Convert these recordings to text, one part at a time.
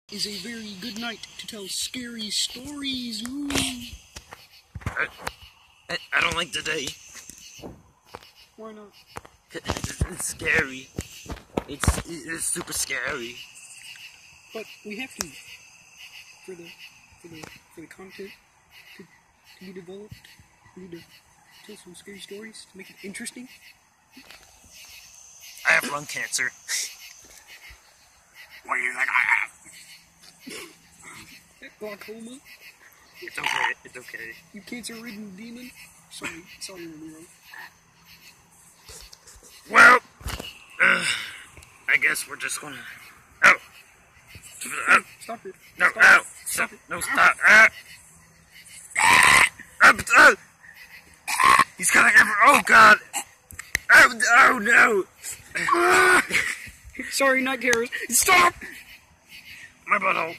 Is a very good night to tell scary stories. Ooh. I don't like today. Why not? It's scary. It's super scary. But we have to, for the content to be developed, we need to tell some scary stories to make it interesting. I have lung cancer. What do you think I have? Glaucoma? It's okay, it's okay. You cancer-ridden demon? Sorry, Romero. Well, I guess we're just gonna... Oh! Stop it. No, Stop ow! it. Stop it. No, stop! He's coming over! Oh, God! Oh, no! Sorry, night terrors. Stop! My butthole.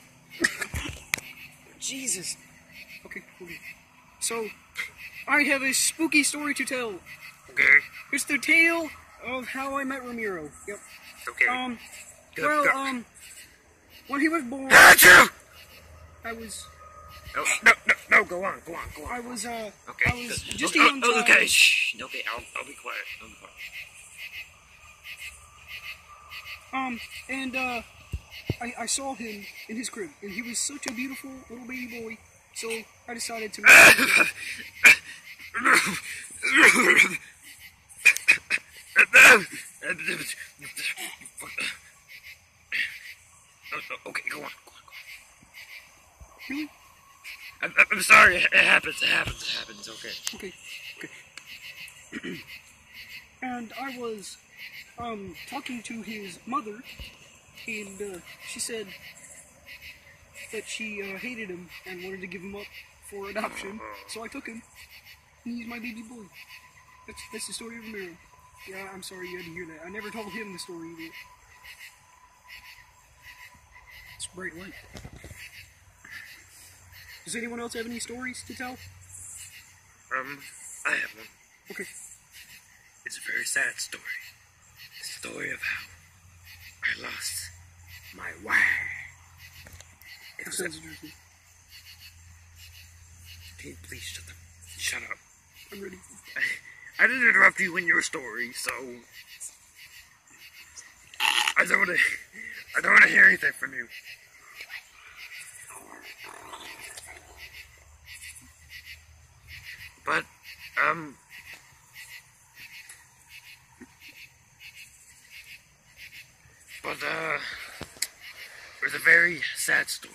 Jesus. Okay. So, I have a spooky story to tell. Okay. It's the tale of how I met Romero. Yep. Okay. Go. When he was born, Achoo! I was... No, go on. I was, Okay. I was just a young child. Okay, shh. Okay, I'll be quiet. And, I saw him in his crib, and he was such a beautiful little baby boy, so I decided to... Okay, go on. Really? I'm sorry, it happens, okay. Okay. And I was, talking to his mother, and, she said that she, hated him and wanted to give him up for adoption, so I took him, and he's my baby boy. That's the story of Romero. Yeah, I'm sorry you had to hear that. I never told him the story either. It's bright light. Does anyone else have any stories to tell? I have one. Okay. It's a very sad story. The story of how I lost my wife. That sounds interesting. Can you please shut up? I'm ready. I didn't interrupt you in your story, so I don't want to hear anything from you. But it was a very sad story.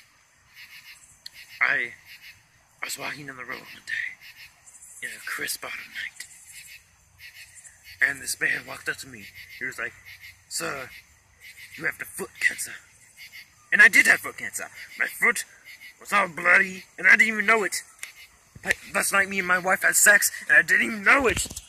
I was walking on the road one day in a crisp autumn night, and this man walked up to me. He was like, "Sir, you have the foot cancer." And I did have foot cancer. My foot was all bloody, and I didn't even know it. Last night, me and my wife had sex, and I didn't even know it.